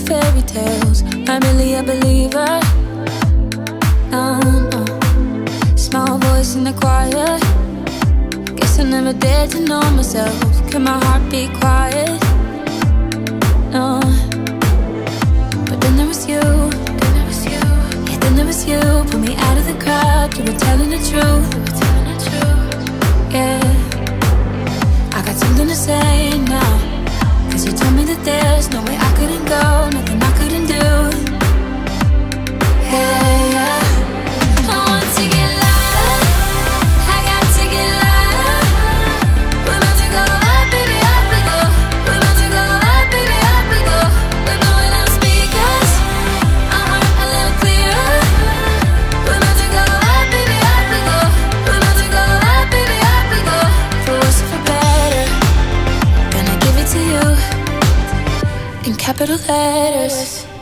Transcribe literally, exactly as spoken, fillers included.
fairy tales. I'm really a believer. No, no. Small voice in the choir. Guess I never dared to know myself. Can my heart be quiet? No. But then there was you. Then there was you. Yeah, then there was you. Pull me out of the crowd. You were telling the truth. You were telling the truth. Yeah. I got something to say now. Cause you told me that there's no way I couldn't go, nothing I couldn't do. Hey, yeah. I want to get louder, I got to get louder. We're about to go up, baby, up we go. We're about to go up, baby, up we go. We're blowing out speakers, uh-huh, a little clearer. We're about to go up, baby, up we go. We're about to go up, baby, up we go. For worse or for better, gonna give it to you in capital letters.